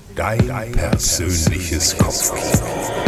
Dein persönliches Kopfkino.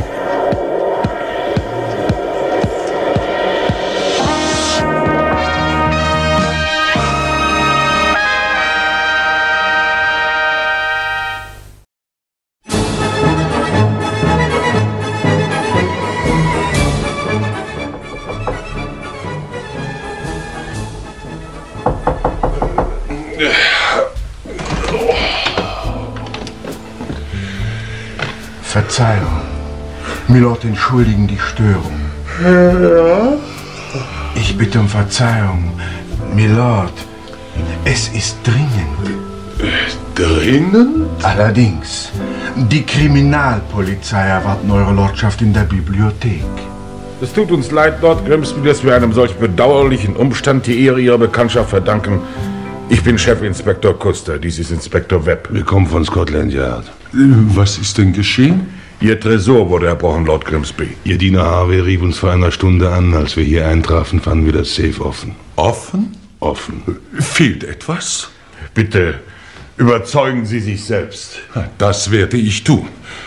Verzeihung. Milord, entschuldigen die Störung. Ja? Ich bitte um Verzeihung. Milord, es ist dringend. Dringend? Allerdings. Die Kriminalpolizei erwartet Eure Lordschaft in der Bibliothek. Es tut uns leid, Lord Grimsby, dass wir einem solch bedauerlichen Umstand die Ehre Ihrer Bekanntschaft verdanken. Ich bin Chefinspektor Custer, dies ist Inspektor Webb. Wir kommen von Scotland Yard. Was ist denn geschehen? Ihr Tresor wurde erbrochen, Lord Grimsby. Ihr Diener Harvey rief uns vor einer Stunde an. Als wir hier eintrafen, fanden wir das Safe offen. Offen? Offen. Fehlt etwas? Bitte, überzeugen Sie sich selbst. Das werde ich tun.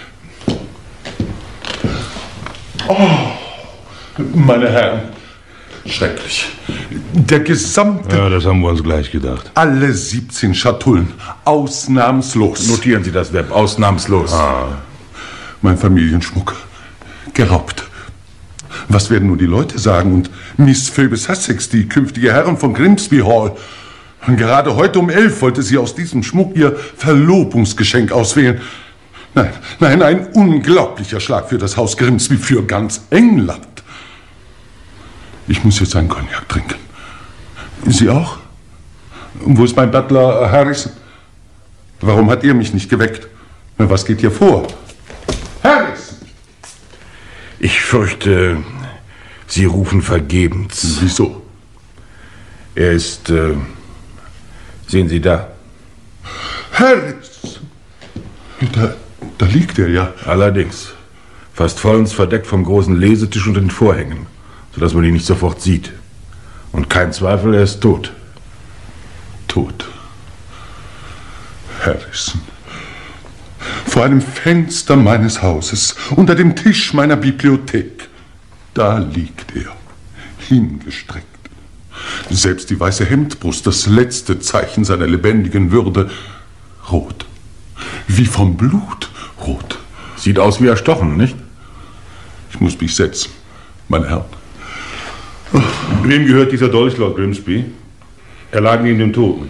Oh, meine Herren, schrecklich. Der gesamte... Ja, das haben wir uns gleich gedacht. Alle 17 Schatullen, ausnahmslos. Notieren Sie das, Webb, ausnahmslos. Mein Familienschmuck, geraubt. Was werden nun die Leute sagen? Und Miss Phoebe Sussex, die künftige Herrin von Grimsby Hall. Und gerade heute um 11 wollte sie aus diesem Schmuck ihr Verlobungsgeschenk auswählen. Nein, ein unglaublicher Schlag für das Haus Grimsby, für ganz England. Ich muss jetzt einen Cognac trinken. Sie auch? Und wo ist mein Butler Harrison? Warum hat er mich nicht geweckt? Was geht hier vor? Harrison! Ich fürchte, Sie rufen vergebens. Wieso? Er ist, sehen Sie da? Harrison! Da liegt er ja. Allerdings. Fast vollends verdeckt vom großen Lesetisch und den Vorhängen, sodass man ihn nicht sofort sieht. Und kein Zweifel, er ist tot. Tot. Harrison. Vor einem Fenster meines Hauses, unter dem Tisch meiner Bibliothek. Da liegt er, hingestreckt. Selbst die weiße Hemdbrust, das letzte Zeichen seiner lebendigen Würde, rot. Wie vom Blut rot. Sieht aus wie erstochen, nicht? Ich muss mich setzen, meine Herren. Wem gehört dieser Dolch, Lord Grimsby? Er lag neben dem Toten.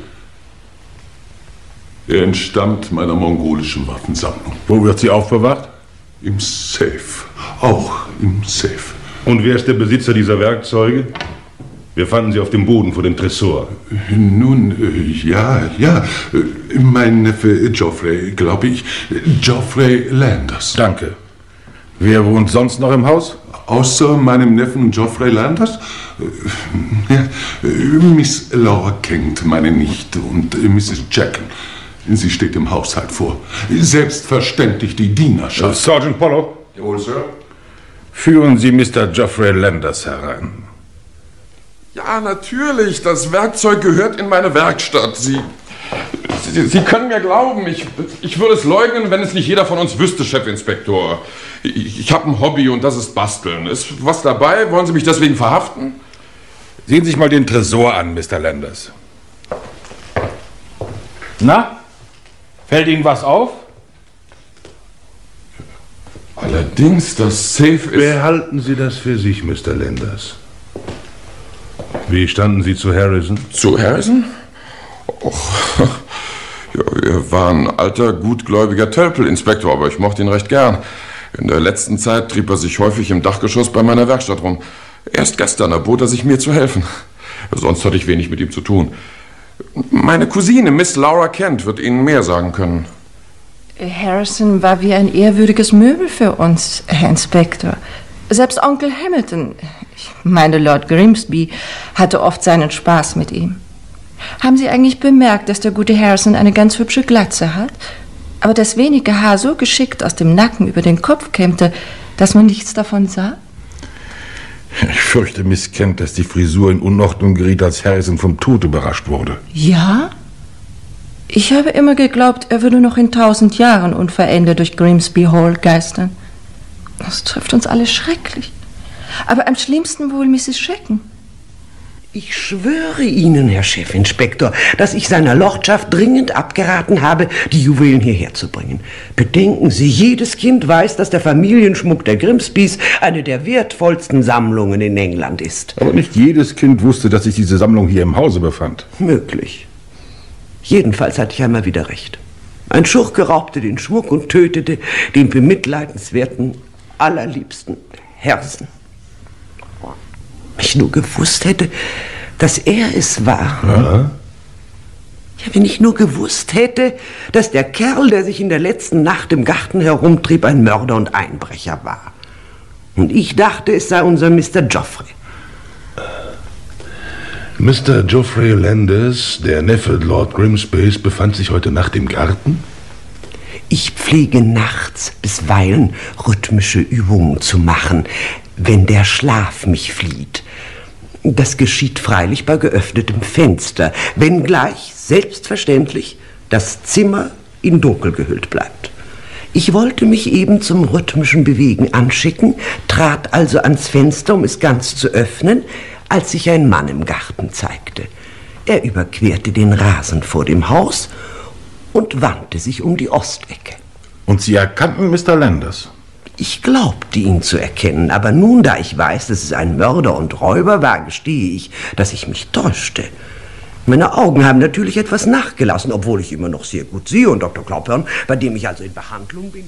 Er entstammt meiner mongolischen Waffensammlung. Wo wird sie aufbewahrt? Im Safe. Auch im Safe. Und wer ist der Besitzer dieser Werkzeuge? Wir fanden sie auf dem Boden vor dem Tresor. Nun, ja. Mein Neffe Geoffrey, glaube ich. Geoffrey Landers. Danke. Wer wohnt sonst noch im Haus? Außer meinem Neffen Geoffrey Landers? Miss Laura Kent, meine Nichte, und Mrs. Jacken. Sie steht im Haushalt vor. Selbstverständlich die Dienerschaft. Sergeant Pollock. Jawohl, Sir. Führen Sie Mr. Geoffrey Landers herein. Ja, natürlich. Das Werkzeug gehört in meine Werkstatt. Sie können mir glauben, ich würde es leugnen, wenn es nicht jeder von uns wüsste, Chefinspektor. Ich habe ein Hobby und das ist Basteln. Ist was dabei? Wollen Sie mich deswegen verhaften? Sehen Sie sich mal den Tresor an, Mr. Landers. Na? Fällt Ihnen was auf? Allerdings, das Safe ist... Behalten Sie das für sich, Mr. Landers. Wie standen Sie zu Harrison? Zu Harrison? Och, ja, er war ein alter, gutgläubiger Tölpel-Inspektor, aber ich mochte ihn recht gern. In der letzten Zeit trieb er sich häufig im Dachgeschoss bei meiner Werkstatt rum. Erst gestern erbot er sich mir zu helfen. Sonst hatte ich wenig mit ihm zu tun. Meine Cousine, Miss Laura Kent, wird Ihnen mehr sagen können. Harrison war wie ein ehrwürdiges Möbel für uns, Herr Inspektor. Selbst Onkel Hamilton, ich meine Lord Grimsby, hatte oft seinen Spaß mit ihm. Haben Sie eigentlich bemerkt, dass der gute Harrison eine ganz hübsche Glatze hat, aber das wenige Haar so geschickt aus dem Nacken über den Kopf kämmte, dass man nichts davon sah? Ich fürchte, Miss Kent, dass die Frisur in Unordnung geriet, als Harrison vom Tod überrascht wurde. Ja? Ich habe immer geglaubt, er würde noch in 1000 Jahren unverändert durch Grimsby Hall geistern. Das trifft uns alle schrecklich. Aber am schlimmsten wohl Mrs. Shacken. Ich schwöre Ihnen, Herr Chefinspektor, dass ich seiner Lordschaft dringend abgeraten habe, die Juwelen hierher zu bringen. Bedenken Sie, jedes Kind weiß, dass der Familienschmuck der Grimsbys eine der wertvollsten Sammlungen in England ist. Aber nicht jedes Kind wusste, dass sich diese Sammlung hier im Hause befand. Möglich. Jedenfalls hatte ich einmal wieder recht. Ein Schurke raubte den Schmuck und tötete den bemitleidenswerten, allerliebsten Harrison. Wenn ich nur gewusst hätte, dass er es war. Ja? Ja, wenn ich nur gewusst hätte, dass der Kerl, der sich in der letzten Nacht im Garten herumtrieb, ein Mörder und Einbrecher war. Und ich dachte, es sei unser Mr. Geoffrey. Mr. Geoffrey Landis, der Neffe Lord Grimsbys, befand sich heute Nacht im Garten? Ich pflege nachts bisweilen rhythmische Übungen zu machen, wenn der Schlaf mich flieht. Das geschieht freilich bei geöffnetem Fenster, wenngleich selbstverständlich das Zimmer in Dunkel gehüllt bleibt. Ich wollte mich eben zum rhythmischen Bewegen anschicken, trat also ans Fenster, um es ganz zu öffnen, als sich ein Mann im Garten zeigte. Er überquerte den Rasen vor dem Haus und wandte sich um die Ostecke. Und Sie erkannten Mr. Landis? Ich glaubte, ihn zu erkennen, aber nun, da ich weiß, dass es ein Mörder und Räuber war, gestehe ich, dass ich mich täuschte. Meine Augen haben natürlich etwas nachgelassen, obwohl ich immer noch sehr gut sehe, und Dr. Claughorn, bei dem ich also in Behandlung bin...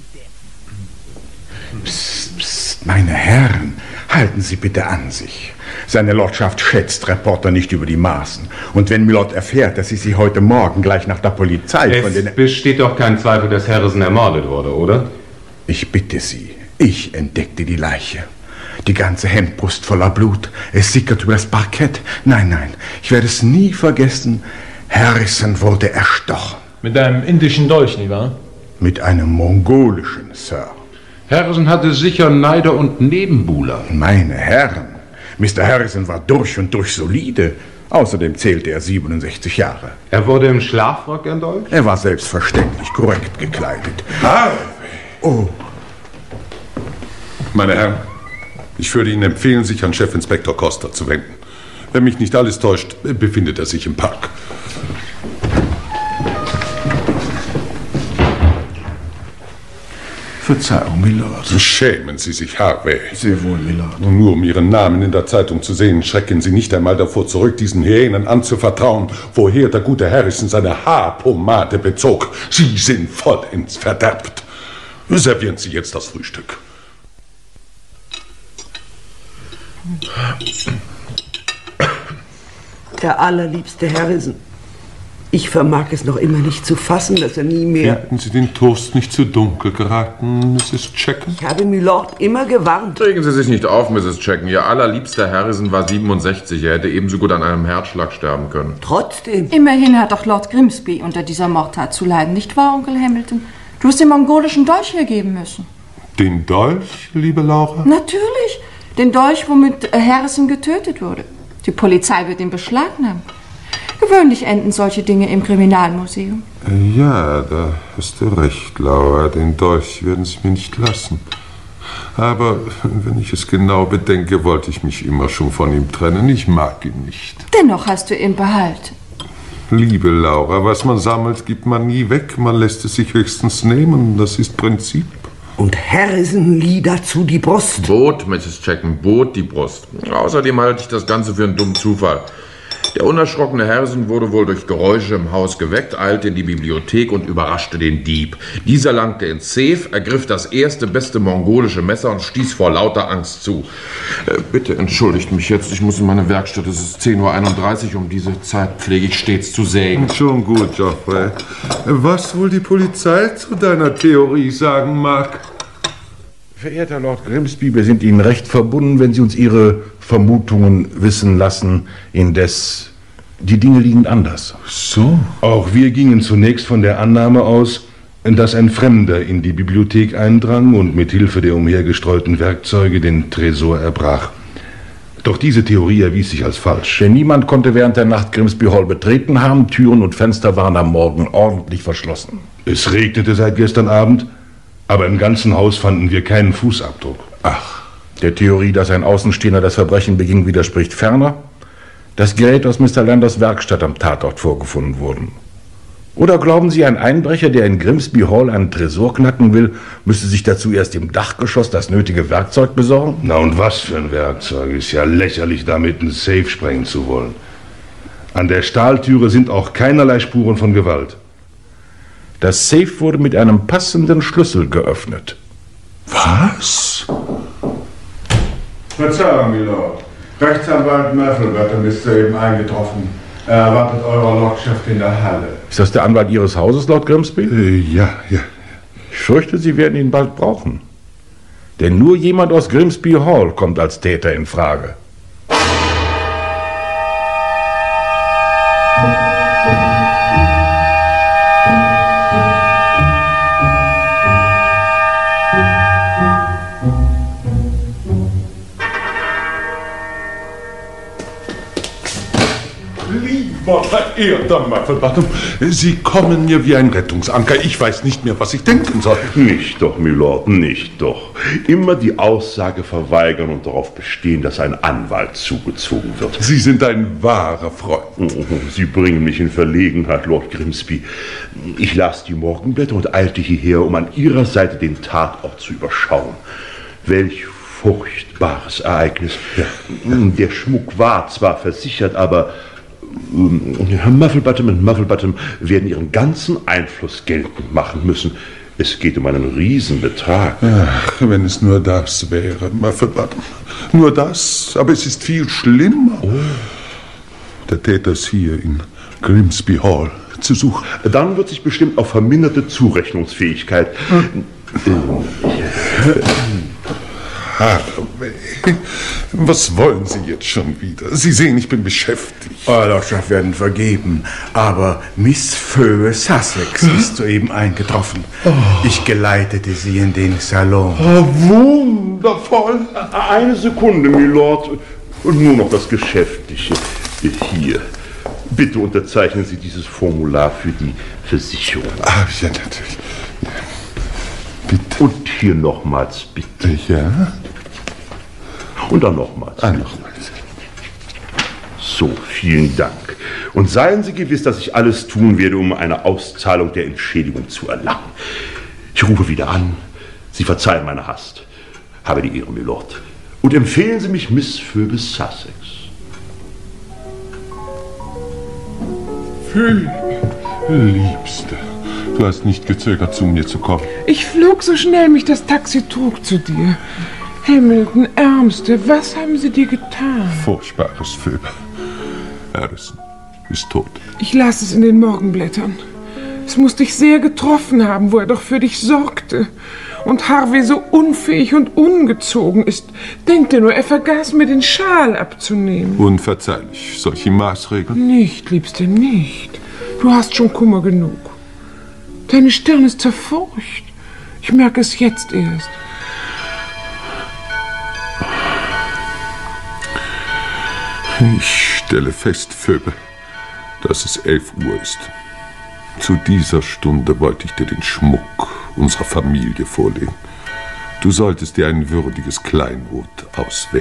Psst, psst, meine Herren, halten Sie bitte an sich. Seine Lordschaft schätzt Reporter nicht über die Maßen. Und wenn Milord erfährt, dass ich Sie heute Morgen gleich nach der Polizei von den... Es besteht doch kein Zweifel, dass Harrison ermordet wurde, oder? Ich bitte Sie, ich entdeckte die Leiche. Die ganze Hemdbrust voller Blut. Es sickert über das Parkett. Nein, nein, ich werde es nie vergessen. Harrison wurde erstochen. Mit einem indischen Dolch, nicht wahr? Mit einem mongolischen, Sir. Harrison hatte sicher Neider und Nebenbuhler. Meine Herren, Mr. Harrison war durch und durch solide. Außerdem zählte er 67 Jahre. Er wurde im Schlafrock erdolcht? Er war selbstverständlich korrekt gekleidet. Oh. Meine Herren, ich würde Ihnen empfehlen, sich an Chefinspektor Costa zu wenden. Wenn mich nicht alles täuscht, befindet er sich im Park. Verzeihung, Milord. Schämen Sie sich, Harvey. Sehr wohl, Milord. Und nur um Ihren Namen in der Zeitung zu sehen, schrecken Sie nicht einmal davor zurück, diesen Hyänen anzuvertrauen, woher der gute Harrison seine Haarpomade bezog. Sie sind vollends verderbt. Servieren Sie jetzt das Frühstück. Der allerliebste Harrison. Ich vermag es noch immer nicht zu fassen, dass er nie mehr... Finden Sie den Toast nicht zu dunkel geraten, Mrs. Shacken? Ich habe Milord immer gewarnt. Regen Sie sich nicht auf, Mrs. Shacken. Ihr allerliebster Harrison war 67. Er hätte ebenso gut an einem Herzschlag sterben können. Trotzdem. Immerhin hat auch Lord Grimsby unter dieser Mordtat zu leiden, nicht wahr, Onkel Hamilton? Du hast den mongolischen Dolch hergeben müssen. Den Dolch, liebe Laura? Natürlich. Den Dolch, womit Harrison getötet wurde. Die Polizei wird ihn beschlagnahmen. Gewöhnlich enden solche Dinge im Kriminalmuseum. Ja, da hast du recht, Laura. Den Dolch werden sie mir nicht lassen. Aber wenn ich es genau bedenke, wollte ich mich immer schon von ihm trennen. Ich mag ihn nicht. Dennoch hast du ihn behalten. Liebe Laura, was man sammelt, gibt man nie weg. Man lässt es sich höchstens nehmen. Das ist Prinzip. Und Harrison lieh dazu die Brust. Bot, Mrs. Shacken, bot die Brust. Außerdem halte ich das Ganze für einen dummen Zufall. Der unerschrockene Harrison wurde wohl durch Geräusche im Haus geweckt, eilte in die Bibliothek und überraschte den Dieb. Dieser langte ins Safe, ergriff das erste beste mongolische Messer und stieß vor lauter Angst zu. Bitte entschuldigt mich jetzt, ich muss in meine Werkstatt. Es ist 10:31 Uhr, um diese Zeit pflege ich stets zu sägen. Schon gut, Geoffrey. Was wohl die Polizei zu deiner Theorie sagen mag? Verehrter Lord Grimsby, wir sind Ihnen recht verbunden, wenn Sie uns Ihre Vermutungen wissen lassen. Indes, die Dinge liegen anders. So? Auch wir gingen zunächst von der Annahme aus, dass ein Fremder in die Bibliothek eindrang und mit Hilfe der umhergestreuten Werkzeuge den Tresor erbrach. Doch diese Theorie erwies sich als falsch. Denn niemand konnte während der Nacht Grimsby Hall betreten haben. Türen und Fenster waren am Morgen ordentlich verschlossen. Es regnete seit gestern Abend, aber im ganzen Haus fanden wir keinen Fußabdruck. Ach, der Theorie, dass ein Außenstehender das Verbrechen beging, widerspricht ferner. Das Gerät aus Mr. Landers Werkstatt am Tatort vorgefunden wurden. Oder glauben Sie, ein Einbrecher, der in Grimsby Hall einen Tresor knacken will, müsste sich dazu erst im Dachgeschoss das nötige Werkzeug besorgen? Na und was für ein Werkzeug? Ist ja lächerlich, damit einen Safe sprengen zu wollen. An der Stahltüre sind auch keinerlei Spuren von Gewalt. Das Safe wurde mit einem passenden Schlüssel geöffnet. Was? Verzeihung, Milord. Rechtsanwalt Murphy ist soeben eingetroffen. Er erwartet eurer Lordschaft in der Halle. Ist das der Anwalt Ihres Hauses, Lord Grimsby? Ja. Ich fürchte, Sie werden ihn bald brauchen. Denn nur jemand aus Grimsby Hall kommt als Täter in Frage. Verehrter Muffelbottom, Sie kommen mir wie ein Rettungsanker. Ich weiß nicht mehr, was ich denken soll. Nicht doch, Milord, nicht doch. Immer die Aussage verweigern und darauf bestehen, dass ein Anwalt zugezogen wird. Sie sind ein wahrer Freund. Sie bringen mich in Verlegenheit, Lord Grimsby. Ich las die Morgenblätter und eilte hierher, um an Ihrer Seite den Tatort zu überschauen. Welch furchtbares Ereignis. Ja. Der Schmuck war zwar versichert, aber Muffelbottom und Muffelbottom werden ihren ganzen Einfluss geltend machen müssen. Es geht um einen Riesenbetrag. Ach, wenn es nur das wäre, Muffelbottom. Nur das, aber es ist viel schlimmer. Oh. Der Täter ist hier in Grimsby Hall zu suchen. Dann wird sich bestimmt auf verminderte Zurechnungsfähigkeit... Harvey, was wollen Sie jetzt schon wieder? Sie sehen, ich bin beschäftigt. Euer Lordschaft werden vergeben, aber Miss Phoebe Sussex ist soeben eingetroffen. Ich geleitete sie in den Salon. Wundervoll. Eine Sekunde, Milord. Und nur noch das Geschäftliche. Hier. Bitte unterzeichnen Sie dieses Formular für die Versicherung. Ja, natürlich. Bitte. Und hier nochmals, bitte. Ja. Und dann nochmals. Nochmals. So, vielen Dank. Und seien Sie gewiss, dass ich alles tun werde, um eine Auszahlung der Entschädigung zu erlangen. Ich rufe wieder an. Sie verzeihen meine Hast. Habe die Ehre, Milord. Und empfehlen Sie mich Miss Phoebe Sussex. Phoebe, Liebste. Du hast nicht gezögert, zu mir zu kommen. Ich flog so schnell mich das Taxi trug zu dir. Hamilton, Ärmste, was haben sie dir getan? Furchtbares, Phoebe. Harrison ist tot. Ich las es in den Morgenblättern. Es muss dich sehr getroffen haben, wo er doch für dich sorgte. Und Harvey so unfähig und ungezogen ist. Denk dir nur, er vergaß mir den Schal abzunehmen. Unverzeihlich, solche Maßregeln? Nicht, Liebste, nicht. Du hast schon Kummer genug. Deine Stirn ist zerfurcht. Ich merke es jetzt erst. Ich stelle fest, Phoebe, dass es 11 Uhr ist. Zu dieser Stunde wollte ich dir den Schmuck unserer Familie vorlegen. Du solltest dir ein würdiges Kleinod auswählen.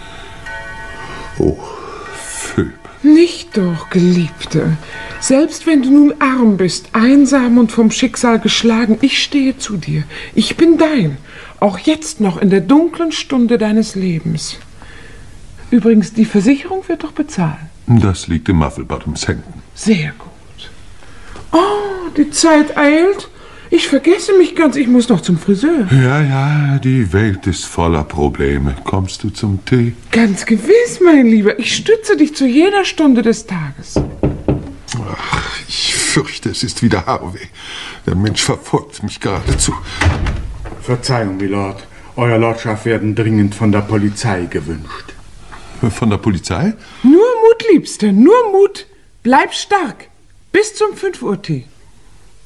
Oh, Phoebe. Nicht doch, Geliebte. Selbst wenn du nun arm bist, einsam und vom Schicksal geschlagen, ich stehe zu dir. Ich bin dein, auch jetzt noch in der dunklen Stunde deines Lebens. Übrigens, die Versicherung wird doch bezahlen. Das liegt in Muffelbottoms Händen. Sehr gut. Oh, die Zeit eilt. Ich vergesse mich ganz, ich muss noch zum Friseur. Ja, die Welt ist voller Probleme. Kommst du zum Tee? Ganz gewiss, mein Lieber. Ich stütze dich zu jeder Stunde des Tages. Ach, ich fürchte, es ist wieder Harvey. Der Mensch verfolgt mich geradezu. Verzeihung, Milord. Euer Lordschaft werden dringend von der Polizei gewünscht. Von der Polizei? Nur Mut, Liebste, nur Mut. Bleib stark. Bis zum 5 Uhr Tee.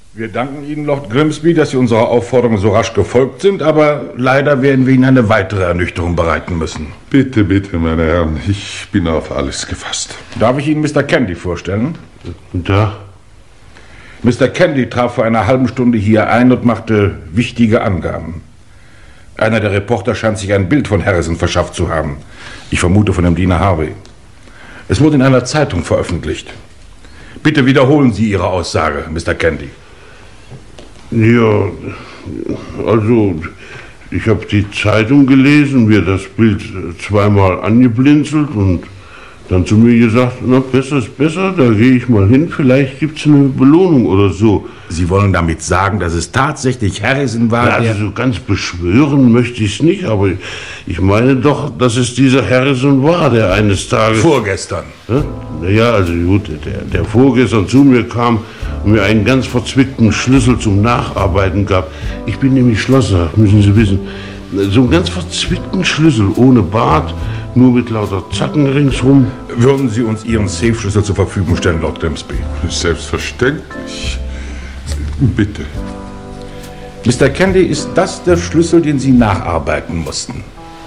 Wir danken Ihnen, Lord Grimsby, dass Sie unserer Aufforderung so rasch gefolgt sind, aber leider werden wir Ihnen eine weitere Ernüchterung bereiten müssen. Bitte, bitte, meine Herren, ich bin auf alles gefasst. Darf ich Ihnen Mr. Candy vorstellen? Da? Mr. Candy traf vor einer halben Stunde hier ein und machte wichtige Angaben. Einer der Reporter scheint sich ein Bild von Harrison verschafft zu haben. Ich vermute von dem Diener Harvey. Es wurde in einer Zeitung veröffentlicht. Bitte wiederholen Sie Ihre Aussage, Mr. Candy. Ja, also, ich habe die Zeitung gelesen, mir das Bild zweimal angeblinzelt und dann zu mir gesagt, na, besser ist besser, da gehe ich mal hin, vielleicht gibt es eine Belohnung oder so. Sie wollen damit sagen, dass es tatsächlich Harrison war, ja, also so ganz beschwören möchte ich es nicht, aber ich meine doch, dass es dieser Harrison war, der eines Tages... Vorgestern. Naja, also gut, der vorgestern zu mir kam und mir einen ganz verzwickten Schlüssel zum Nacharbeiten gab. Ich bin nämlich Schlosser, müssen Sie wissen. So einen ganz verzwickten Schlüssel, ohne Bart, nur mit lauter Zacken ringsrum. Würden Sie uns Ihren Safe-Schlüssel zur Verfügung stellen, Lord Grimsby? Selbstverständlich. Bitte. Mr. Candy, ist das der Schlüssel, den Sie nacharbeiten mussten?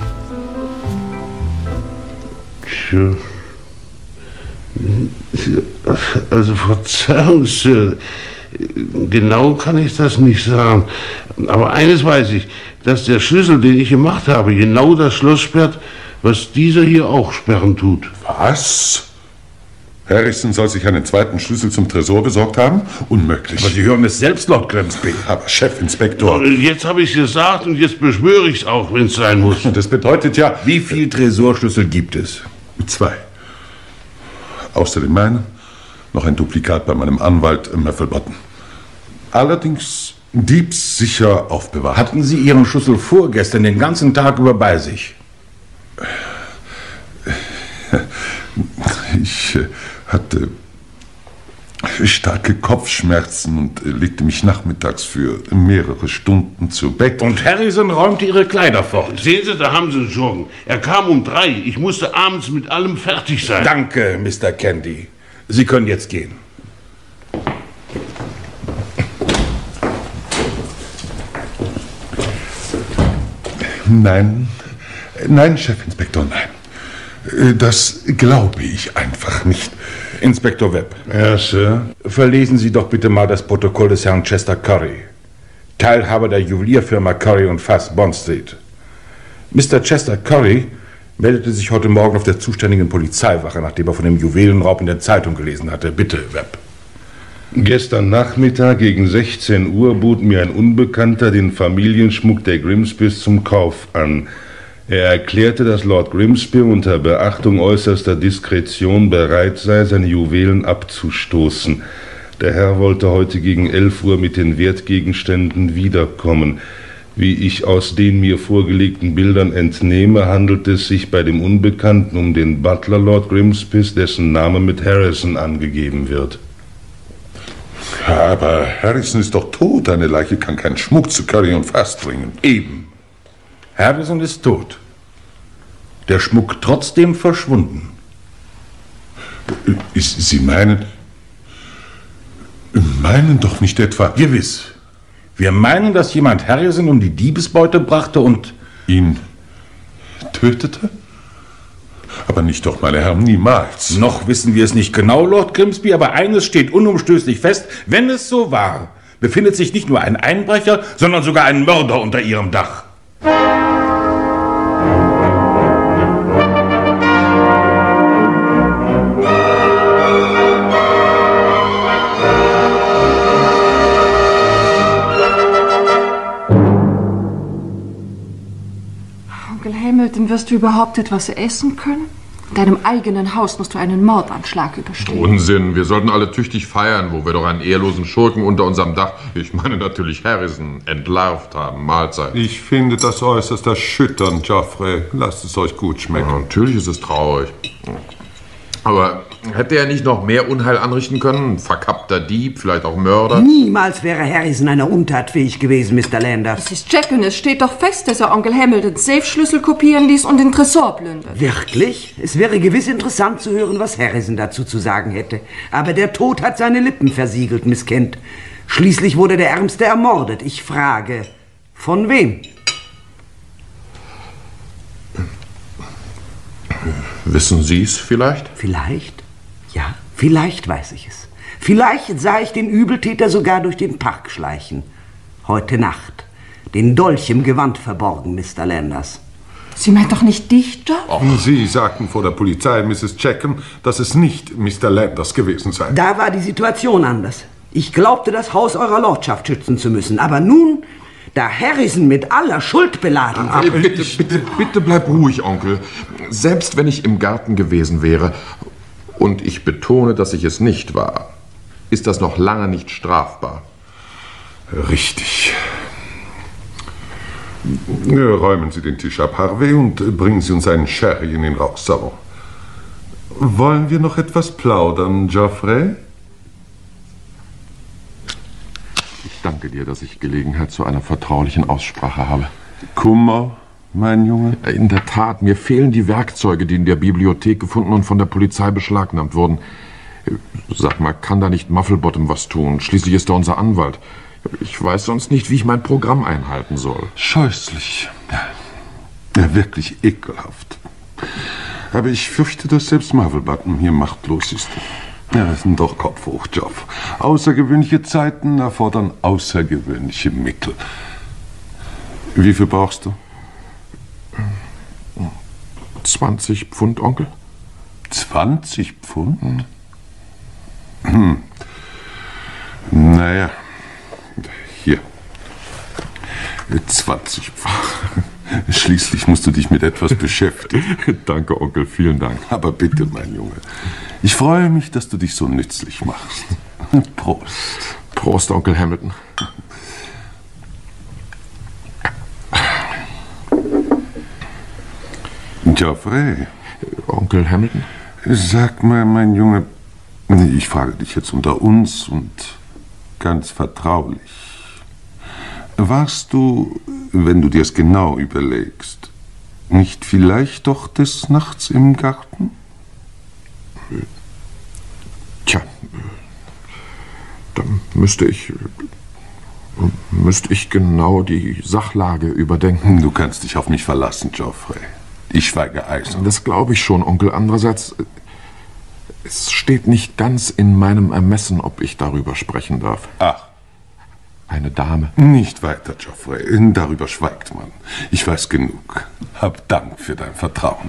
Tja. Also Verzeihung, Sir, genau kann ich das nicht sagen. Aber eines weiß ich, dass der Schlüssel, den ich gemacht habe, genau das Schloss sperrt, was dieser hier auch sperren tut. Was? Harrison soll sich einen zweiten Schlüssel zum Tresor besorgt haben? Unmöglich. Aber Sie hören es selbst, Lord Grimsby. Aber Chefinspektor... Jetzt habe ich es gesagt und jetzt beschwöre ich es auch, wenn es sein muss. Das bedeutet ja... Wie viele Tresorschlüssel gibt es? 2. Außerdem meinen, noch ein Duplikat bei meinem Anwalt Maffelbottom. Allerdings diebssicher aufbewahrt. Hatten Sie Ihren Schlüssel vorgestern den ganzen Tag über bei sich? Ich hatte starke Kopfschmerzen und legte mich nachmittags für mehrere Stunden zu Bett. Und Harrison räumte Ihre Kleider fort. Sehen Sie, da haben Sie es schon. Er kam um 3. Ich musste abends mit allem fertig sein. Danke, Mr. Candy. Sie können jetzt gehen. Nein, Chefinspektor, nein. Das glaube ich einfach nicht. Inspektor Webb. Ja, Sir? Verlesen Sie doch bitte mal das Protokoll des Herrn Chester Curry, Teilhaber der Juwelierfirma Curry & Fuss, Bond Street. Mr. Chester Curry meldete sich heute Morgen auf der zuständigen Polizeiwache, nachdem er von dem Juwelenraub in der Zeitung gelesen hatte. Bitte, Webb. Gestern Nachmittag gegen 16 Uhr bot mir ein Unbekannter den Familienschmuck der Grimsbys zum Kauf an. Er erklärte, dass Lord Grimsby unter Beachtung äußerster Diskretion bereit sei, seine Juwelen abzustoßen. Der Herr wollte heute gegen 11 Uhr mit den Wertgegenständen wiederkommen. Wie ich aus den mir vorgelegten Bildern entnehme, handelt es sich bei dem Unbekannten um den Butler Lord Grimsbys, dessen Name mit Harrison angegeben wird. Ja, aber Harrison ist doch tot. Eine Leiche kann keinen Schmuck zu Curry & Fuss bringen. Eben. Harrison ist tot. Der Schmuck trotzdem verschwunden. Sie meinen doch nicht etwa... Gewiss. Wir meinen, dass jemand Harrison um die Diebesbeute brachte und... ihn tötete? Aber nicht doch, meine Herren, niemals. Noch wissen wir es nicht genau, Lord Grimsby, aber eines steht unumstößlich fest. Wenn es so war, befindet sich nicht nur ein Einbrecher, sondern sogar ein Mörder unter Ihrem Dach. Onkel Hamilton, wirst du überhaupt etwas essen können? In deinem eigenen Haus musst du einen Mordanschlag überstehen. Unsinn, wir sollten alle tüchtig feiern, wo wir doch einen ehrlosen Schurken unter unserem Dach, ich meine natürlich Harrison, entlarvt haben. Mahlzeit. Ich finde das äußerst erschütternd, Geoffrey. Lasst es euch gut schmecken. Ja, natürlich ist es traurig. Aber hätte er nicht noch mehr Unheil anrichten können? Verkappter Dieb, vielleicht auch Mörder? Niemals wäre Harrison einer Untat fähig gewesen, Mr. Landers. Es ist Jack und es steht doch fest, dass er Onkel Hamiltons Safe-Schlüssel kopieren ließ und den Tresor plündert. Wirklich? Es wäre gewiss interessant zu hören, was Harrison dazu zu sagen hätte. Aber der Tod hat seine Lippen versiegelt, Miss Kent. Schließlich wurde der Ärmste ermordet. Ich frage, von wem? Wissen Sie es vielleicht? Vielleicht? Ja, vielleicht weiß ich es. Vielleicht sah ich den Übeltäter sogar durch den Park schleichen. Heute Nacht. Den Dolch im Gewand verborgen, Mr. Landers. Sie meint doch nicht dich, Job? Sie sagten vor der Polizei, Mrs. Checkham, dass es nicht Mr. Landers gewesen sei. Da war die Situation anders. Ich glaubte, das Haus eurer Lordschaft schützen zu müssen. Aber nun, da Harrison mit aller Schuld beladen ist... Bitte bleib ruhig, Onkel. Selbst wenn ich im Garten gewesen wäre, und ich betone, dass ich es nicht war, ist das noch lange nicht strafbar. Richtig. Räumen Sie den Tisch ab, Harvey, und bringen Sie uns einen Sherry in den Rauchsalon. Wollen wir noch etwas plaudern, Geoffrey? Ich danke dir, dass ich Gelegenheit zu einer vertraulichen Aussprache habe. Kummer, mein Junge? In der Tat, mir fehlen die Werkzeuge, die in der Bibliothek gefunden und von der Polizei beschlagnahmt wurden. Sag mal, kann da nicht Mufflebottom was tun? Schließlich ist er unser Anwalt. Ich weiß sonst nicht, wie ich mein Programm einhalten soll. Scheußlich. Ja, wirklich ekelhaft. Aber ich fürchte, dass selbst Mufflebottom hier machtlos ist. Ja, das sind doch Kopf hoch, Geoff. Außergewöhnliche Zeiten erfordern außergewöhnliche Mittel. Wie viel brauchst du? 20 Pfund, Onkel. 20 Pfund? Naja, hier. 20 Pfund. Schließlich musst du dich mit etwas beschäftigen. Danke, Onkel, vielen Dank. Aber bitte, mein Junge. Ich freue mich, dass du dich so nützlich machst. Prost. Prost, Onkel Hamilton. Geoffrey. Onkel Hamilton? Sag mal, mein Junge, ich frage dich jetzt unter uns und ganz vertraulich. Warst du, wenn du dir es genau überlegst, nicht vielleicht doch des Nachts im Garten? Tja, dann müsste ich genau die Sachlage überdenken. Du kannst dich auf mich verlassen, Geoffrey. Ich schweige eisern. Das glaube ich schon, Onkel. Andererseits, es steht nicht ganz in meinem Ermessen, ob ich darüber sprechen darf. Ach. Eine Dame. Nicht weiter, Geoffrey. Darüber schweigt man. Ich weiß genug. Hab Dank für dein Vertrauen.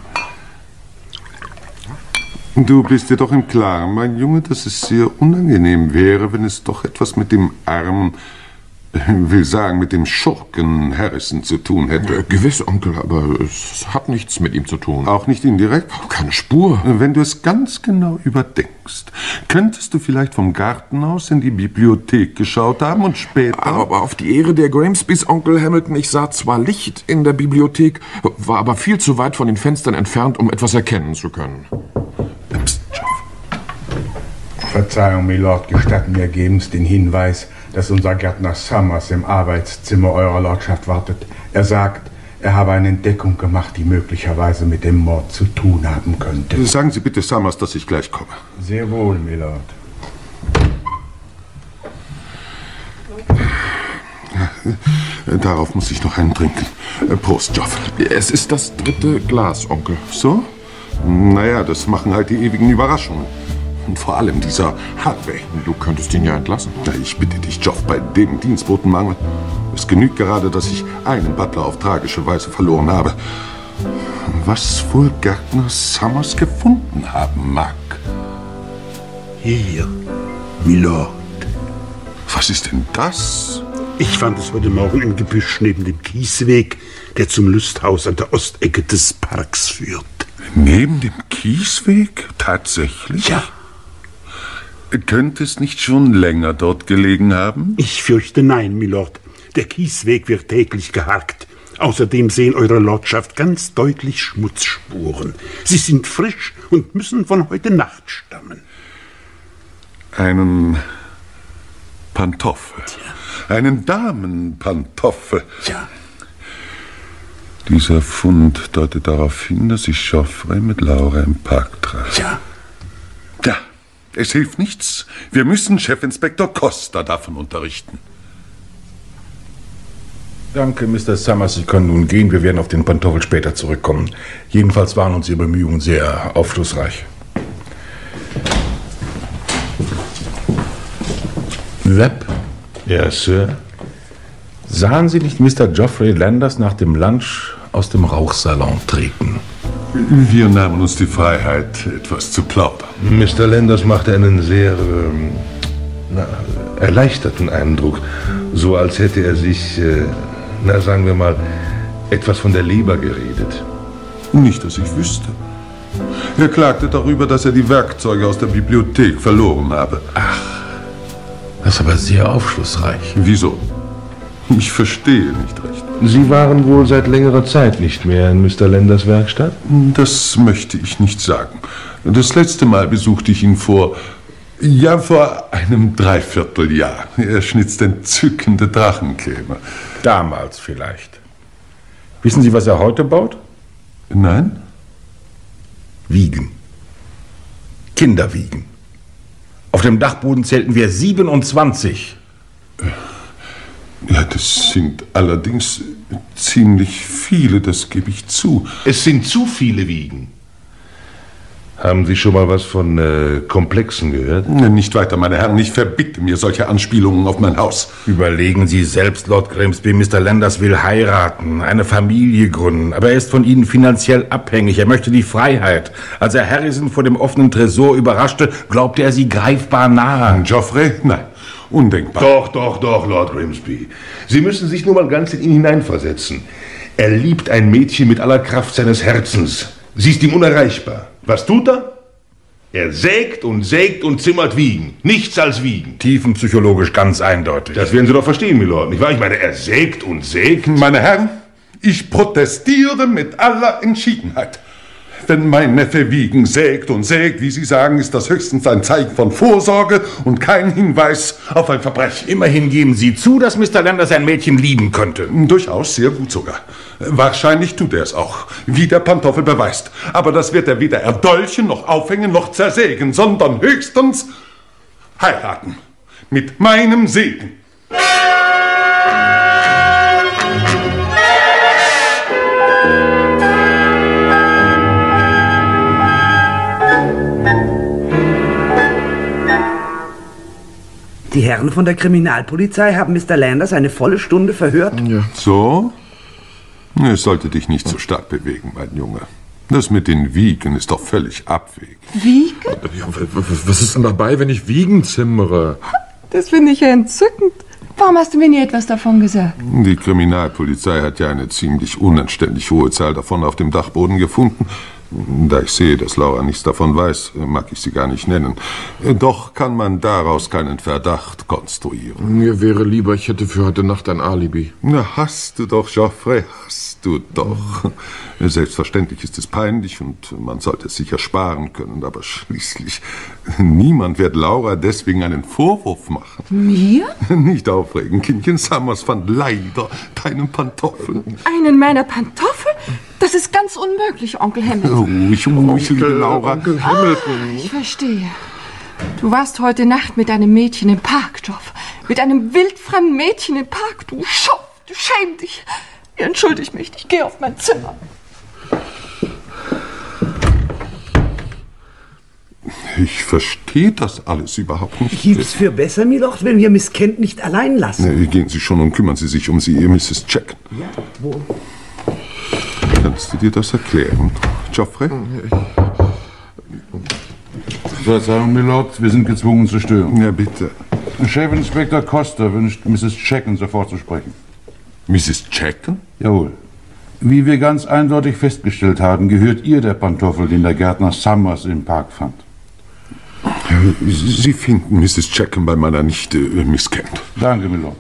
Du bist dir doch im Klaren, mein Junge, dass es sehr unangenehm wäre, wenn es doch etwas mit dem armen, will sagen, mit dem Schurken Harrison zu tun hätte. Gewiss, Onkel, aber es hat nichts mit ihm zu tun. Auch nicht indirekt? Keine Spur. Wenn du es ganz genau überdenkst, könntest du vielleicht vom Garten aus in die Bibliothek geschaut haben und später... Aber auf die Ehre der Grimsbys, Onkel Hamilton, ich sah zwar Licht in der Bibliothek, war aber viel zu weit von den Fenstern entfernt, um etwas erkennen zu können. Psst, Geoff. Verzeihung, Milord, gestatten mir gebens den Hinweis, dass unser Gärtner Summers im Arbeitszimmer eurer Lordschaft wartet. Er sagt, er habe eine Entdeckung gemacht, die möglicherweise mit dem Mord zu tun haben könnte. Sagen Sie bitte Summers, dass ich gleich komme. Sehr wohl, Milord. Darauf muss ich noch einen trinken. Prost, Geoff. Es ist das 3. Glas, Onkel. So? Naja, das machen halt die ewigen Überraschungen. Und vor allem dieser Harvey. Du könntest ihn ja entlassen. Na, ich bitte dich, Geoff, bei dem Dienstbotenmangel. Es genügt gerade, dass ich einen Butler auf tragische Weise verloren habe. Was wohl Gärtner Summers gefunden haben mag. Hier, Milord. Was ist denn das? Ich fand es heute Morgen im Gebüsch neben dem Kiesweg, der zum Lusthaus an der Ostecke des Parks führt. Neben dem Kiesweg? Tatsächlich? Ja. Könnte es nicht schon länger dort gelegen haben? Ich fürchte nein, Milord. Der Kiesweg wird täglich geharkt. Außerdem sehen Eure Lordschaft ganz deutlich Schmutzspuren. Sie sind frisch und müssen von heute Nacht stammen. Einen Pantoffel. Tja. Einen Damenpantoffel. Ja. Dieser Fund deutet darauf hin, dass sich Geoffrey mit Laura im Park traf. Ja. Ja, Es hilft nichts. Wir müssen Chefinspektor Costa davon unterrichten. Danke, Mr. Summers. Sie können nun gehen. Wir werden auf den Pantoffel später zurückkommen. Jedenfalls waren uns Ihre Bemühungen sehr aufschlussreich. Webb? Ja, Sir? Sahen Sie nicht Mr. Geoffrey Landers nach dem Lunch aus dem Rauchsalon treten? Wir nahmen uns die Freiheit, etwas zu plaudern. Mr. Landers machte einen sehr erleichterten Eindruck. So als hätte er sich, sagen wir mal, etwas von der Leber geredet. Nicht, dass ich wüsste. Er klagte darüber, dass er die Werkzeuge aus der Bibliothek verloren habe. Ach, das ist aber sehr aufschlussreich. Wieso? Ich verstehe nicht recht. Sie waren wohl seit längerer Zeit nicht mehr in Mr. Landers Werkstatt? Das möchte ich nicht sagen. Das letzte Mal besuchte ich ihn vor einem Dreivierteljahr. Er schnitzt entzückende Drachenkäme. Damals vielleicht. Wissen Sie, was er heute baut? Nein? Wiegen. Kinderwiegen. Auf dem Dachboden zählten wir 27. Ja, das sind allerdings ziemlich viele, das gebe ich zu. Es sind zu viele Wiegen. Haben Sie schon mal was von Komplexen gehört? Nicht weiter, meine Herren. Ich verbitte mir solche Anspielungen auf mein Haus. Überlegen Sie selbst, Lord Grimsby. Mr. Landers will heiraten, eine Familie gründen. Aber er ist von Ihnen finanziell abhängig. Er möchte die Freiheit. Als er Harrison vor dem offenen Tresor überraschte, glaubte er sie greifbar nahe. Geoffrey? Nein. Undenkbar. Doch, Lord Grimsby. Sie müssen sich nur mal ganz in ihn hineinversetzen. Er liebt ein Mädchen mit aller Kraft seines Herzens. Sie ist ihm unerreichbar. Was tut er? Er sägt und zimmert Wiegen. Nichts als Wiegen. Tiefenpsychologisch ganz eindeutig. Das werden Sie doch verstehen, Milord, nicht wahr? Ich meine, er sägt und sägt. Meine Herren, ich protestiere mit aller Entschiedenheit. Wenn mein Neffe Wiegen sägt und sägt, wie Sie sagen, ist das höchstens ein Zeichen von Vorsorge und kein Hinweis auf ein Verbrechen. Immerhin geben Sie zu, dass Mr. Landers ein Mädchen lieben könnte. Durchaus, sehr gut sogar. Wahrscheinlich tut er es auch, wie der Pantoffel beweist. Aber das wird er weder erdolchen, noch aufhängen, noch zersägen, sondern höchstens heiraten. Mit meinem Segen. Die Herren von der Kriminalpolizei haben Mr. Landers eine volle Stunde verhört. Ja. So? Es sollte dich nicht so stark bewegen, mein Junge. Das mit den Wiegen ist doch völlig abwegig. Wiegen? Ja, was ist denn dabei, wenn ich Wiegen zimmere? Das finde ich ja entzückend. Warum hast du mir nie etwas davon gesagt? Die Kriminalpolizei hat ja eine ziemlich unanständig hohe Zahl davon auf dem Dachboden gefunden. Da ich sehe, dass Laura nichts davon weiß, mag ich sie gar nicht nennen. Doch kann man daraus keinen Verdacht konstruieren. Mir wäre lieber, ich hätte für heute Nacht ein Alibi. Na, hast du doch, Geoffrey, hast du doch. Selbstverständlich ist es peinlich und man sollte es sicher sparen können, aber schließlich, niemand wird Laura deswegen einen Vorwurf machen. Mir? Nicht aufregen, Kindchen. Summers fand leider deinen Pantoffel. Einen meiner Pantoffel? Das ist ganz unmöglich, Onkel Hamilton. Ruhig, liebe Laura. Onkel Hamilton. Ich verstehe. Du warst heute Nacht mit einem Mädchen im Park, Geoff. Mit einem wildfremden Mädchen im Park. Du Schopf, du schäm dich. Entschuldige mich, ich gehe auf mein Zimmer. Ich verstehe das alles überhaupt nicht. Ich hielt es für besser, Milord, wenn wir Miss Kent nicht allein lassen. Gehen Sie schon und kümmern Sie sich um sie, Mrs. Jack. Ja, wo? Kannst du dir das erklären, Geoffrey? Verzeihung, Milord, wir sind gezwungen zu stören. Ja, bitte. Chefinspektor Costa wünscht Mrs. Jacken sofort zu sprechen. Mrs. Jacken? Jawohl. Wie wir ganz eindeutig festgestellt haben, gehört ihr der Pantoffel, den der Gärtner Summers im Park fand. Sie finden Mrs. Jacken bei meiner Nichte, Miss Kent. Danke, Milord.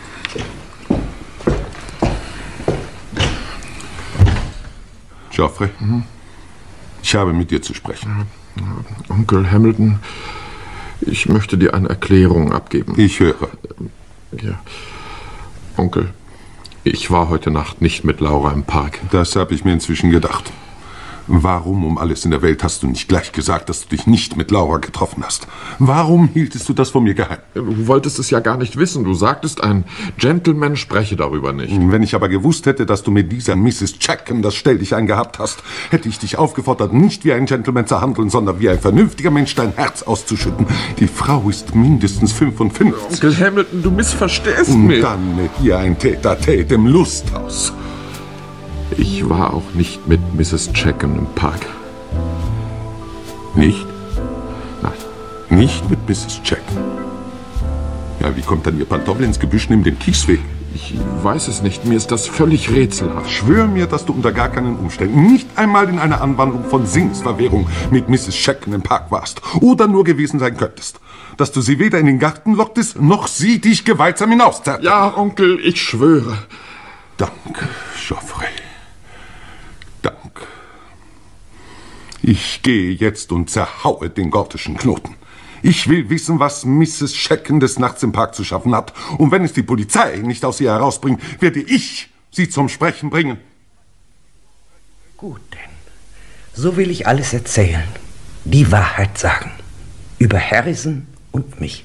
Geoffrey, ich habe mit dir zu sprechen. Onkel Hamilton, ich möchte dir eine Erklärung abgeben. Ich höre. Ja. Onkel, ich war heute Nacht nicht mit Laura im Park. Das habe ich mir inzwischen gedacht. Warum um alles in der Welt hast du nicht gleich gesagt, dass du dich nicht mit Laura getroffen hast? Warum hieltest du das vor mir geheim? Du wolltest es ja gar nicht wissen. Du sagtest, ein Gentleman spreche darüber nicht. Wenn ich aber gewusst hätte, dass du mit dieser Mrs. Chackham das Stelldichein gehabt hast, hätte ich dich aufgefordert, nicht wie ein Gentleman zu handeln, sondern wie ein vernünftiger Mensch dein Herz auszuschütten. Die Frau ist mindestens 55. Onkel Hamilton, du missverstehst Und mich. dann mit ihr ein Tête-à-Tête im Lusthaus. Ich war auch nicht mit Mrs. Chackham im Park. Nicht? Nein. Nicht mit Mrs. Chackham. Ja, wie kommt dann ihr Pantoffel ins Gebüsch neben dem Kiesweg? Ich weiß es nicht. Mir ist das völlig rätselhaft. Schwör mir, dass du unter gar keinen Umständen, nicht einmal in einer Anwandlung von Sinnesverwirrung mit Mrs. Chackham im Park warst oder nur gewesen sein könntest. Dass du sie weder in den Garten locktest, noch sie dich gewaltsam hinauszerrte. Ja, Onkel, ich schwöre. Danke, Geoffrey. Dank. Ich gehe jetzt und zerhaue den gordischen Knoten. Ich will wissen, was Mrs. Chackham des Nachts im Park zu schaffen hat. Und wenn es die Polizei nicht aus ihr herausbringt, werde ich sie zum Sprechen bringen. Gut, denn so will ich alles erzählen. Die Wahrheit sagen. Über Harrison und mich.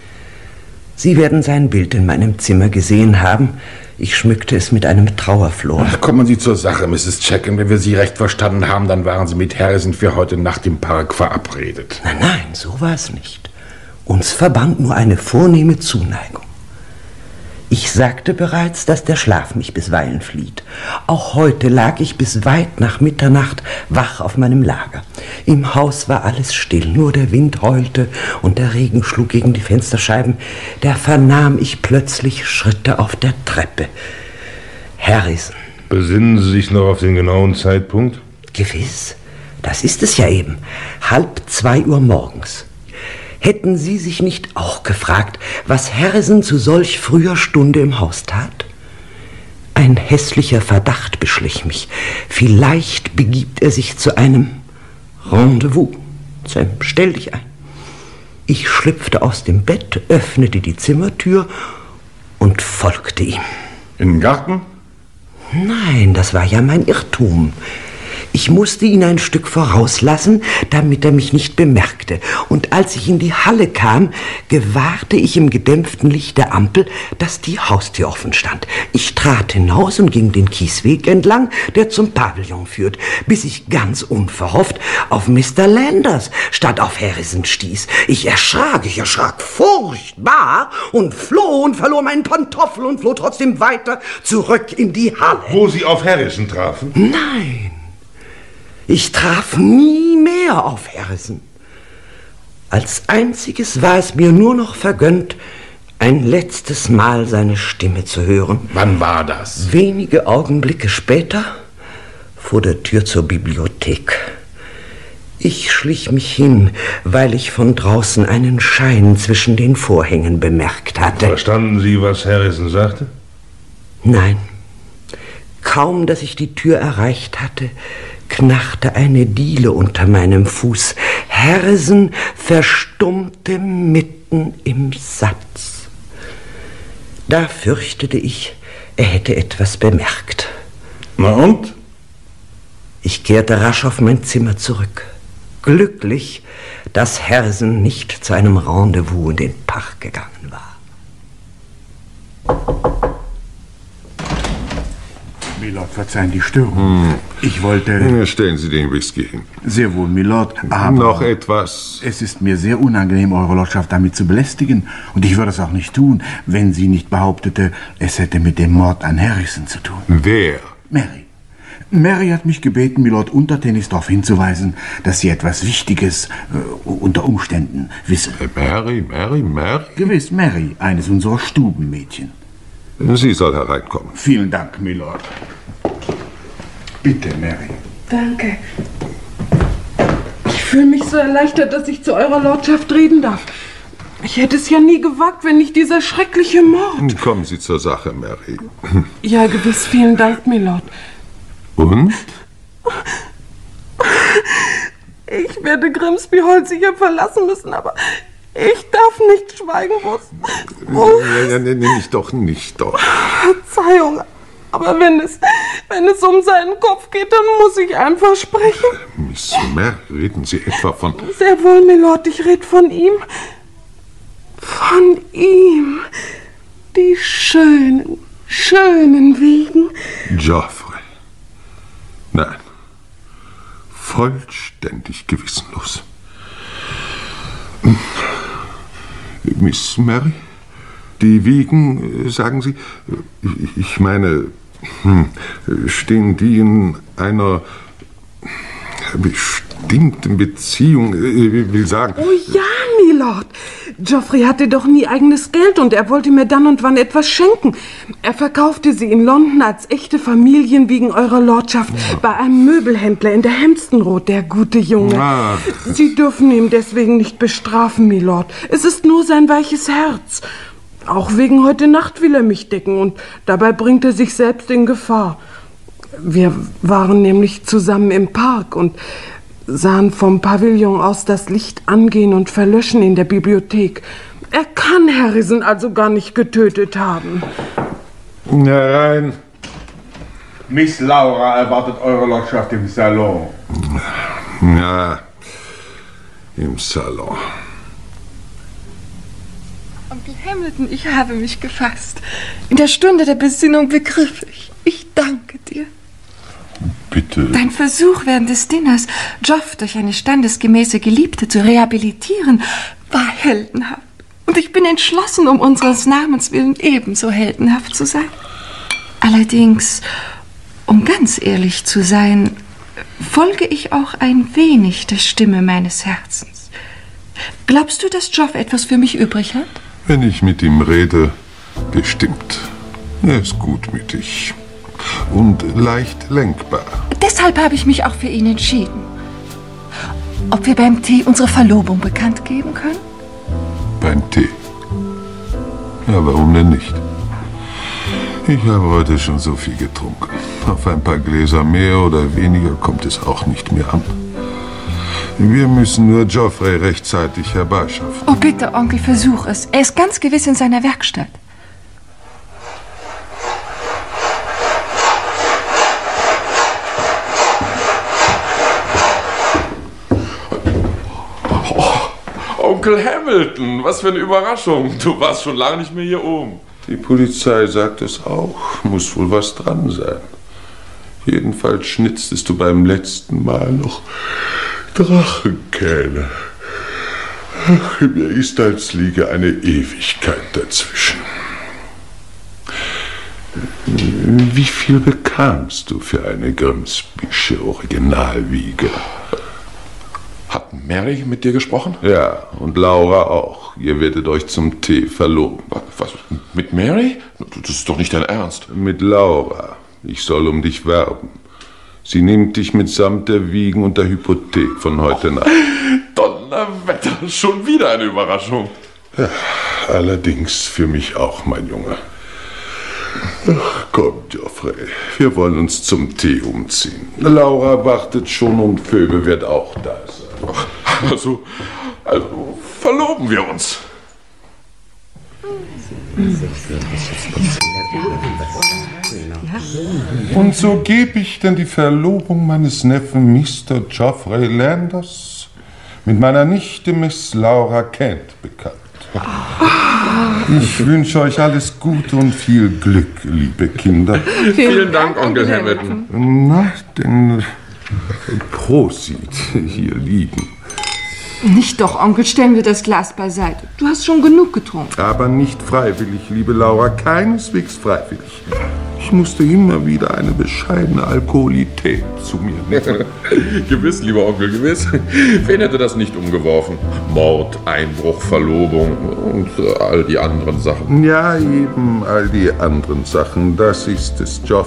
Sie werden sein Bild in meinem Zimmer gesehen haben. Ich schmückte es mit einem Trauerflor. Ach, kommen Sie zur Sache, Mrs. Chackham. Wenn wir Sie recht verstanden haben, dann waren Sie mit Harrison für heute Nacht im Park verabredet. Nein, so war es nicht. Uns verband nur eine vornehme Zuneigung. Ich sagte bereits, dass der Schlaf mich bisweilen flieht. Auch heute lag ich bis weit nach Mitternacht wach auf meinem Lager. Im Haus war alles still, nur der Wind heulte und der Regen schlug gegen die Fensterscheiben. Da vernahm ich plötzlich Schritte auf der Treppe. Harrison. Besinnen Sie sich noch auf den genauen Zeitpunkt? Gewiss, das ist es ja eben. 1:30 Uhr morgens. Hätten Sie sich nicht auch gefragt, was Harrison zu solch früher Stunde im Haus tat? Ein hässlicher Verdacht beschlich mich. Vielleicht begibt er sich zu einem Rendezvous, zu einem Stelldichein. Ich schlüpfte aus dem Bett, öffnete die Zimmertür und folgte ihm. In den Garten? Nein, das war ja mein Irrtum. Ich musste ihn ein Stück vorauslassen, damit er mich nicht bemerkte. Und als ich in die Halle kam, gewahrte ich im gedämpften Licht der Ampel, dass die Haustür offen stand. Ich trat hinaus und ging den Kiesweg entlang, der zum Pavillon führt, bis ich ganz unverhofft auf Mr. Landers statt auf Harrison stieß. Ich erschrak furchtbar und floh und verlor meinen Pantoffel und floh trotzdem weiter zurück in die Halle. Wo Sie auf Harrison trafen? Nein. Ich traf nie mehr auf Harrison. Als einziges war es mir nur noch vergönnt, ein letztes Mal seine Stimme zu hören. Wann war das? Wenige Augenblicke später vor der Tür zur Bibliothek. Ich schlich mich hin, weil ich von draußen einen Schein zwischen den Vorhängen bemerkt hatte. Verstanden Sie, was Harrison sagte? Nein. Kaum, dass ich die Tür erreicht hatte, knarrte eine Diele unter meinem Fuß. Harrison verstummte mitten im Satz. Da fürchtete ich, er hätte etwas bemerkt. Na und? Ich kehrte rasch auf mein Zimmer zurück. Glücklich, dass Harrison nicht zu einem Rendezvous in den Park gegangen war. Milord, verzeihen die Störung. Ich wollte... Stellen Sie den Whisky hin. Sehr wohl, Milord, aber... Noch etwas. Es ist mir sehr unangenehm, Eure Lordschaft damit zu belästigen. Und ich würde es auch nicht tun, wenn sie nicht behauptete, es hätte mit dem Mord an Harrison zu tun. Wer? Mary. Mary hat mich gebeten, Milord untertänigst darauf hinzuweisen, dass sie etwas Wichtiges unter Umständen wisse. Mary? Gewiss, Mary, eines unserer Stubenmädchen. Sie soll hereinkommen. Vielen Dank, Milord. Bitte, Mary. Danke. Ich fühle mich so erleichtert, dass ich zu Eurer Lordschaft reden darf. Ich hätte es ja nie gewagt, wenn nicht dieser schreckliche Mord... Kommen Sie zur Sache, Mary. Ja, gewiss, vielen Dank, Milord. Und? Ich werde Grimsby Hall sicher verlassen müssen, aber ich darf nicht schweigen, Nicht doch. Verzeihung, aber Aber wenn es um seinen Kopf geht, dann muss ich einfach sprechen. Miss Mary, reden Sie etwa von... Sehr wohl, Milord, ich rede von ihm. Von ihm. Die schönen, schönen Wiegen. Geoffrey. Nein. Vollständig gewissenlos. Miss Mary? Die Wiegen, sagen Sie? Ich meine, stehen die in einer bestimmten Beziehung? Ich will sagen... Oh ja, Milord. Geoffrey hatte doch nie eigenes Geld und er wollte mir dann und wann etwas schenken. Er verkaufte sie in London als echte Familienwiegen eurer Lordschaft bei einem Möbelhändler in der Hampstead Road, der gute Junge. Sie dürfen ihn deswegen nicht bestrafen, Milord. Es ist nur sein weiches Herz. Auch wegen heute Nacht will er mich decken und dabei bringt er sich selbst in Gefahr. Wir waren nämlich zusammen im Park und sahen vom Pavillon aus das Licht angehen und verlöschen in der Bibliothek. Er kann Harrison also gar nicht getötet haben. Nein. Miss Laura erwartet eure Lordschaft im Salon. Ja, im Salon. Onkel Hamilton, ich habe mich gefasst. In der Stunde der Besinnung begriff ich. Ich danke dir. Bitte. Dein Versuch während des Dinners, Geoff durch eine standesgemäße Geliebte zu rehabilitieren, war heldenhaft. Und ich bin entschlossen, um unseres Namens willen ebenso heldenhaft zu sein. Allerdings, um ganz ehrlich zu sein, folge ich auch ein wenig der Stimme meines Herzens. Glaubst du, dass Geoff etwas für mich übrig hat? Wenn ich mit ihm rede, bestimmt. Er ist gutmütig und leicht lenkbar. Deshalb habe ich mich auch für ihn entschieden. Ob wir beim Tee unsere Verlobung bekannt geben können? Beim Tee? Ja, warum denn nicht? Ich habe heute schon so viel getrunken. Auf ein paar Gläser mehr oder weniger kommt es auch nicht mehr an. Wir müssen nur Geoffrey rechtzeitig herbeischaffen. Oh, bitte, Onkel, versuch es. Er ist ganz gewiss in seiner Werkstatt. Onkel Hamilton, was für eine Überraschung. Du warst schon lange nicht mehr hier oben. Die Polizei sagt es auch. Muss wohl was dran sein. Jedenfalls schnitztest du beim letzten Mal noch Drachenkähne. Ach, mir ist, als liege eine Ewigkeit dazwischen. Wie viel bekamst du für eine Grimsbysche Originalwiege? Hat Mary mit dir gesprochen? Ja, und Laura auch. Ihr werdet euch zum Tee verloben. Was? Mit Mary? Das ist doch nicht dein Ernst. Mit Laura. Ich soll um dich werben. Sie nimmt dich mitsamt der Wiegen und der Hypothek von heute Nacht. Donnerwetter, schon wieder eine Überraschung. Ja, allerdings für mich auch, mein Junge. Ach, komm, Geoffrey, wir wollen uns zum Tee umziehen. Laura wartet schon und Phoebe wird auch da sein. Also verloben wir uns. Und so gebe ich denn die Verlobung meines Neffen Mr. Geoffrey Landers mit meiner Nichte Miss Laura Kent bekannt. Ich wünsche euch alles Gute und viel Glück, liebe Kinder. Vielen Dank, Onkel Hamilton. Na, denn Prosit, hier liegen. Nicht doch, Onkel, stellen wir das Glas beiseite. Du hast schon genug getrunken. Aber nicht freiwillig, liebe Laura, keineswegs freiwillig. Ich musste immer wieder eine bescheidene Alkoholität zu mir nehmen. Gewiss, lieber Onkel, gewiss. Wen hätte das nicht umgeworfen? Mord, Einbruch, Verlobung und all die anderen Sachen. Ja, eben all die anderen Sachen. Das ist es, Geoff.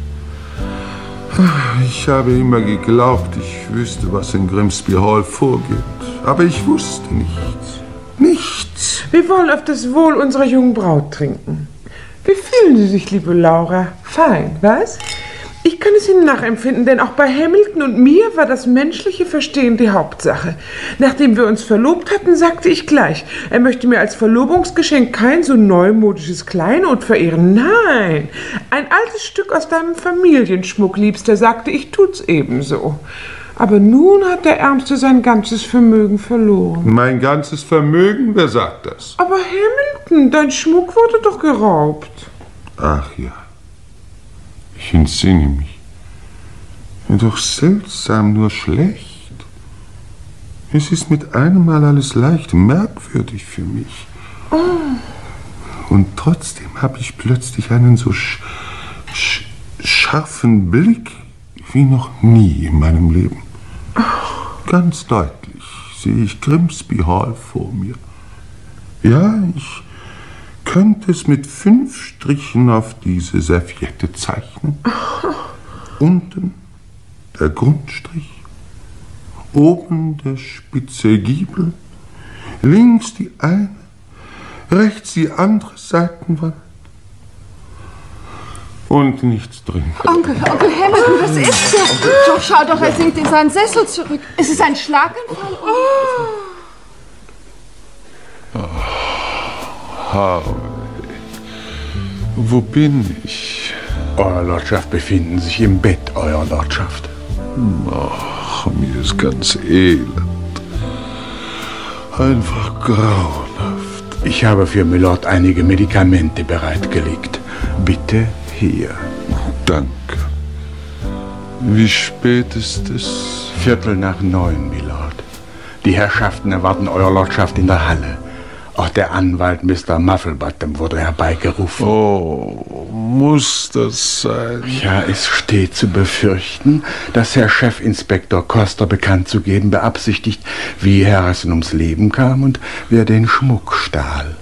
Ich habe immer geglaubt, ich wüsste, was in Grimsby Hall vorgeht. Aber ich wusste nichts. Nichts. Wir wollen auf das Wohl unserer jungen Braut trinken. Wie fühlen Sie sich, liebe Laura? Fein, was? Ich kann es Ihnen nachempfinden, denn auch bei Hamilton und mir war das menschliche Verstehen die Hauptsache. Nachdem wir uns verlobt hatten, sagte ich gleich, er möchte mir als Verlobungsgeschenk kein so neumodisches Kleinod verehren. Nein, ein altes Stück aus deinem Familienschmuck, Liebster, sagte ich, tut's ebenso. Aber nun hat der Ärmste sein ganzes Vermögen verloren. Mein ganzes Vermögen? Wer sagt das? Aber Hamilton, dein Schmuck wurde doch geraubt. Ach ja. Ich entsinne mich. Doch seltsam, nur schlecht. Es ist mit einem Mal alles leicht merkwürdig für mich. Oh. Und trotzdem habe ich plötzlich einen so scharfen Blick wie noch nie in meinem Leben. Ganz deutlich sehe ich Grimsby Hall vor mir. Ja, ich könnte es mit 5 Strichen auf diese Serviette zeichnen. Unten der Grundstrich, oben der spitze Giebel, links die eine, rechts die andere Seitenwand und nichts drin. Onkel Hamilton, was ist das? Doch, schau doch, er sinkt in seinen Sessel zurück. Ist es ein Schlaganfall? Harvey, wo bin ich? Euer Lordschaft befinden sich im Bett, Euer Lordschaft. Ach, mir ist ganz elend. Einfach grauenhaft. Ich habe für Milord einige Medikamente bereitgelegt. Bitte hier. Danke. Wie spät ist es? 8:45, Milord. Die Herrschaften erwarten Euer Lordschaft in der Halle. Auch der Anwalt Mr. Mufflebottom wurde herbeigerufen. Oh, muss das sein? Ja, es steht zu befürchten, dass Herr Chefinspektor Coster bekannt zu geben beabsichtigt, wie Harrison ums Leben kam und wer den Schmuck stahl.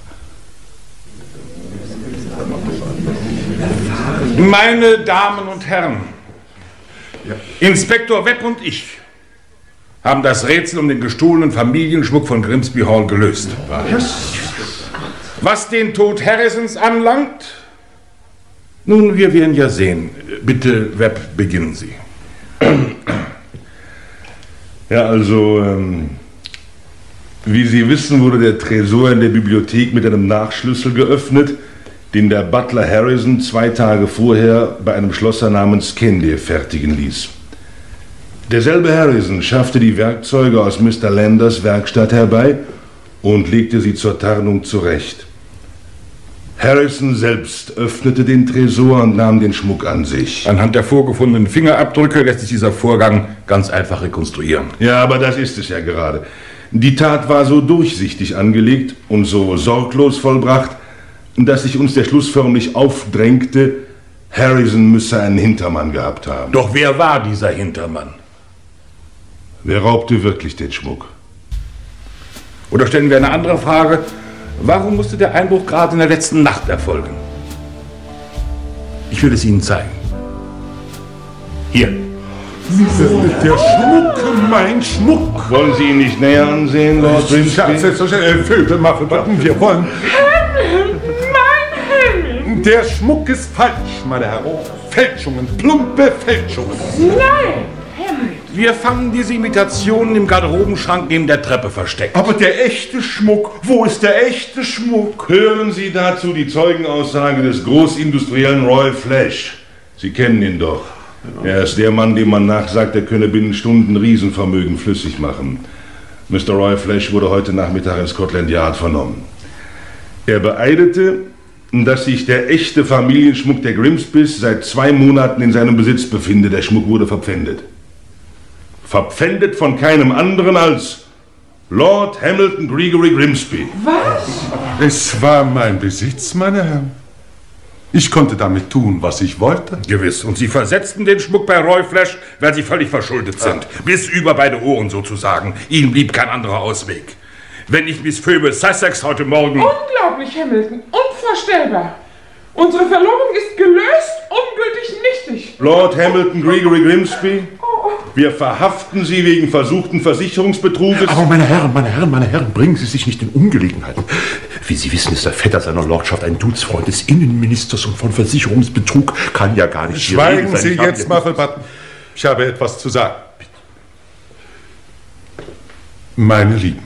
Meine Damen und Herren, Inspektor Webb und ich haben das Rätsel um den gestohlenen Familienschmuck von Grimsby Hall gelöst. Was den Tod Harrisons anlangt, nun, wir werden ja sehen. Bitte, Webb, beginnen Sie. Ja, also, wie Sie wissen, wurde der Tresor in der Bibliothek mit einem Nachschlüssel geöffnet, den der Butler Harrison 2 Tage vorher bei einem Schlosser namens Candy fertigen ließ. Derselbe Harrison schaffte die Werkzeuge aus Mr. Landers Werkstatt herbei und legte sie zur Tarnung zurecht. Harrison selbst öffnete den Tresor und nahm den Schmuck an sich. Anhand der vorgefundenen Fingerabdrücke lässt sich dieser Vorgang ganz einfach rekonstruieren. Ja, aber das ist es ja gerade. Die Tat war so durchsichtig angelegt und so sorglos vollbracht, dass sich uns der Schluss förmlich aufdrängte, Harrison müsse einen Hintermann gehabt haben. Doch wer war dieser Hintermann? Wer raubte wirklich den Schmuck? Oder stellen wir eine andere Frage. Warum musste der Einbruch gerade in der letzten Nacht erfolgen? Ich will es Ihnen zeigen. Hier. Der Schmuck, mein Schmuck. Wollen Sie ihn nicht näher ansehen, Lord Grimsby? Vögel, Mufflebottom, wir wollen... Der Schmuck ist falsch, meine Herren. Fälschungen, plumpe Fälschungen. Nein! Wir fanden diese Imitationen im Garderobenschrank neben der Treppe versteckt. Aber der echte Schmuck, wo ist der echte Schmuck? Hören Sie dazu die Zeugenaussage des Großindustriellen Roy Flash. Sie kennen ihn doch. Er ist der Mann, dem man nachsagt, er könne binnen Stunden Riesenvermögen flüssig machen. Mr. Roy Flash wurde heute Nachmittag in Scotland Yard vernommen. Er beeidete, dass sich der echte Familienschmuck der Grimsbys seit 2 Monaten in seinem Besitz befinde. Der Schmuck wurde verpfändet. Verpfändet von keinem anderen als Lord Hamilton Gregory Grimsby. Was? Es war mein Besitz, meine Herren. Ich konnte damit tun, was ich wollte. Gewiss. Und Sie versetzten den Schmuck bei Roy Flash, weil Sie völlig verschuldet sind. Bis über beide Ohren sozusagen. Ihnen blieb kein anderer Ausweg. Wenn ich Miss Phoebe Sussex heute Morgen... Unglaublich, Hamilton. Unvorstellbar. Unsere Verlobung ist gelöst, ungültig, nichtig. Lord Hamilton Gregory Grimsby, wir verhaften Sie wegen versuchten Versicherungsbetruges. Aber meine Herren, bringen Sie sich nicht in Ungelegenheiten. Wie Sie wissen, ist der Vetter seiner Lordschaft ein Duzfreund des Innenministers und von Versicherungsbetrug kann ja gar nicht... Schweigen Sie jetzt, Muffelbutton. Ich habe etwas zu sagen. Meine Lieben,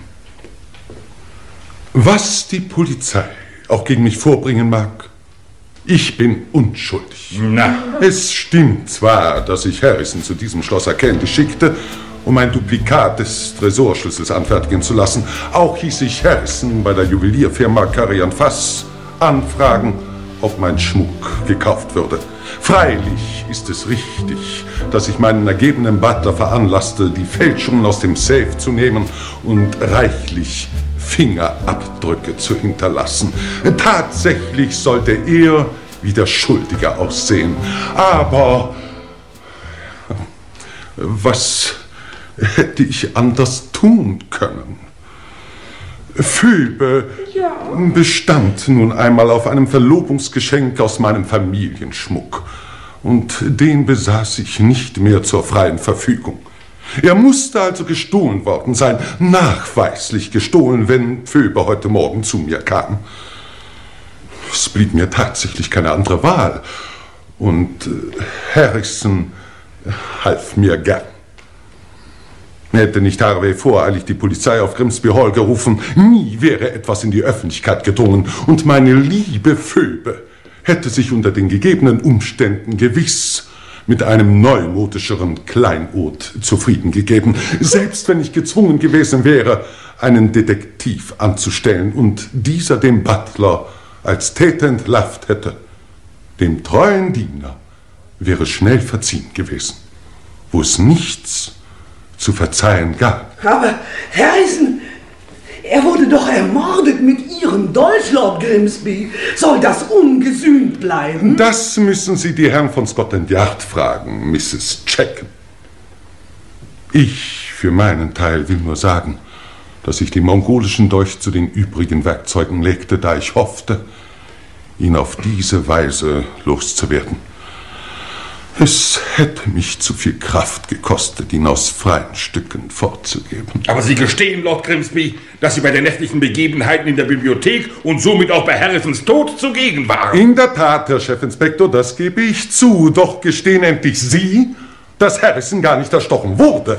was die Polizei auch gegen mich vorbringen mag, ich bin unschuldig. Na. Es stimmt zwar, dass ich Harrison zu diesem Schlosser Candy schickte, um ein Duplikat des Tresorschlüssels anfertigen zu lassen. Auch hieß ich Harrison bei der Juwelierfirma Curry & Fass anfragen, ob mein Schmuck gekauft würde. Freilich ist es richtig, dass ich meinen ergebenen Butler veranlasste, die Fälschungen aus dem Safe zu nehmen und reichlich Fingerabdrücke zu hinterlassen. Tatsächlich sollte er wie der Schuldige aussehen. Aber was hätte ich anders tun können? Phoebe bestand nun einmal auf einem Verlobungsgeschenk aus meinem Familienschmuck. Und den besaß ich nicht mehr zur freien Verfügung. Er musste also gestohlen worden sein, nachweislich gestohlen, wenn Phoebe heute Morgen zu mir kam. Es blieb mir tatsächlich keine andere Wahl. Und Harrison half mir gern. Hätte nicht Harvey voreilig die Polizei auf Grimsby Hall gerufen, nie wäre etwas in die Öffentlichkeit gedrungen. Und meine liebe Phoebe hätte sich unter den gegebenen Umständen gewiss mit einem neumodischeren Kleinod zufrieden gegeben, selbst wenn ich gezwungen gewesen wäre, einen Detektiv anzustellen und dieser dem Butler als Täter entlarvt hätte. Dem treuen Diener wäre schnell verziehen gewesen, wo es nichts zu verzeihen gab. Aber Harrison, er wurde doch ermordet mit Ihrem Dolch, Lord Grimsby. Soll das ungesühnt bleiben? Das müssen Sie die Herren von Scotland Yard fragen, Mrs. Checken. Ich für meinen Teil will nur sagen, dass ich den mongolischen Dolch zu den übrigen Werkzeugen legte, da ich hoffte, ihn auf diese Weise loszuwerden. Es hätte mich zu viel Kraft gekostet, ihn aus freien Stücken fortzugeben. Aber Sie gestehen, Lord Grimsby, dass Sie bei den nächtlichen Begebenheiten in der Bibliothek und somit auch bei Harrisons Tod zugegen waren. In der Tat, Herr Chefinspektor, das gebe ich zu. Doch gestehen endlich Sie, dass Harrison gar nicht erstochen wurde.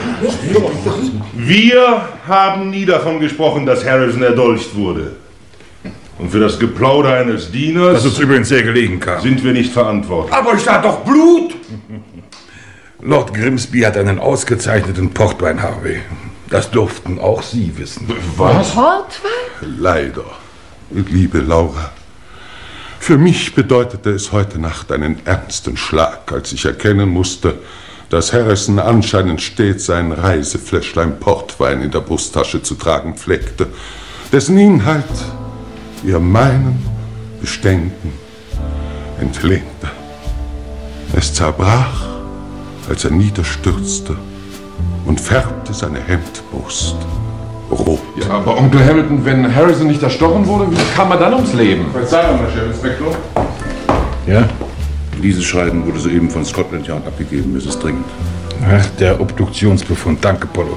Wir haben nie davon gesprochen, dass Harrison erdolcht wurde. Und für das Geplauder eines Dieners, das uns übrigens sehr gelegen kam, sind wir nicht verantwortlich. Aber es stand doch Blut! Lord Grimsby hat einen ausgezeichneten Portwein, Harvey. Das durften auch Sie wissen. Was? Portwein? Leider, liebe Laura. Für mich bedeutete es heute Nacht einen ernsten Schlag, als ich erkennen musste, dass Harrison anscheinend stets sein Reisefläschlein Portwein in der Brusttasche zu tragen pflegte, dessen Inhalt ihr meinen Beständen entlehnte. Es zerbrach, als er niederstürzte und färbte seine Hemdbrust rot. Ja, aber Onkel Hamilton, wenn Harrison nicht erstochen wurde, wie kam er dann ums Leben? Verzeihung, Herr Chefinspektor. Ja? Dieses Schreiben wurde soeben von Scotland Yard abgegeben. Es ist dringend. Ach, der Obduktionsbefund. Danke, Polo.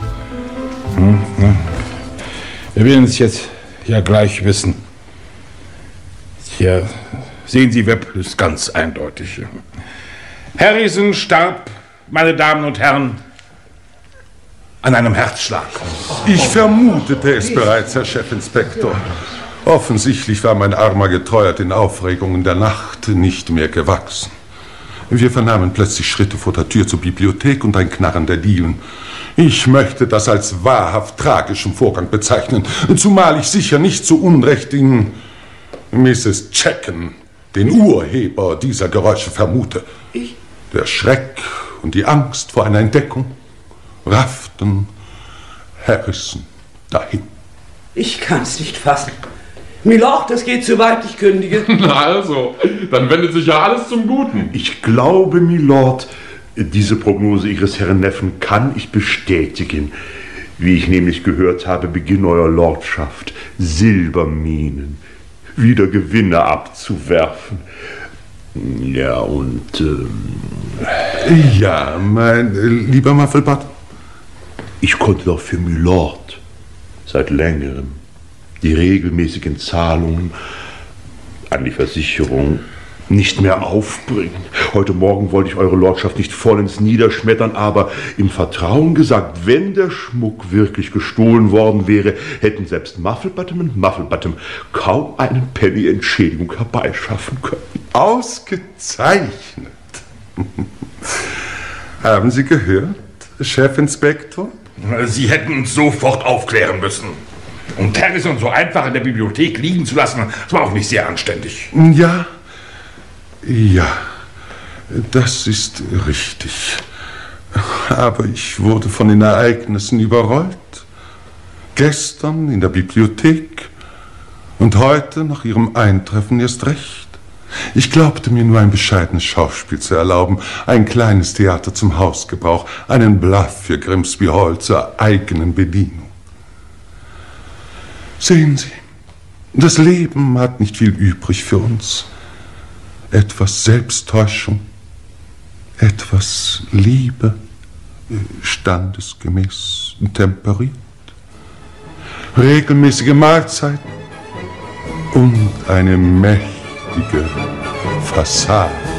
Wir werden es jetzt ja gleich wissen. Hier sehen Sie, Webb, ist ganz eindeutig. Harrison starb, meine Damen und Herren, an einem Herzschlag. Ich vermutete es bereits, Herr Chefinspektor. Offensichtlich war mein armer Getreuer den Aufregungen der Nacht nicht mehr gewachsen. Wir vernahmen plötzlich Schritte vor der Tür zur Bibliothek und ein Knarren der Dielen. Ich möchte das als wahrhaft tragischen Vorgang bezeichnen, zumal ich sicher nicht zu Unrecht in Mrs. Checken, den Urheber dieser Geräusche, vermute. Der Schreck und die Angst vor einer Entdeckung rafften Harrison dahin. Ich kann's nicht fassen. Milord, das geht zu weit, ich kündige. Na also, dann wendet sich ja alles zum Guten. Ich glaube, Milord, diese Prognose Ihres Herrn Neffen kann ich bestätigen. Wie ich nämlich gehört habe, beginnt Euer Lordschaft Silberminen wieder Gewinne abzuwerfen. Ja, und... Ja, mein lieber Muffelbutton. Ich konnte doch für Milord seit längerem die regelmäßigen Zahlungen an die Versicherung nicht mehr aufbringen. Heute Morgen wollte ich Eure Lordschaft nicht vollends niederschmettern, aber im Vertrauen gesagt, wenn der Schmuck wirklich gestohlen worden wäre, hätten selbst Mufflebottom und Mufflebottom kaum einen Penny Entschädigung herbeischaffen können. Ausgezeichnet. Haben Sie gehört, Chefinspektor? Sie hätten uns sofort aufklären müssen. Und Harrison so einfach in der Bibliothek liegen zu lassen, das war auch nicht sehr anständig. Ja, das ist richtig. Aber ich wurde von den Ereignissen überrollt. Gestern in der Bibliothek und heute nach Ihrem Eintreffen erst recht. Ich glaubte mir nur ein bescheidenes Schauspiel zu erlauben, ein kleines Theater zum Hausgebrauch, einen Bluff für Grimsby Hall zur eigenen Bedienung. Sehen Sie, das Leben hat nicht viel übrig für uns. Etwas Selbsttäuschung, etwas Liebe, standesgemäß temperiert, regelmäßige Mahlzeiten und eine mächtige Fassade.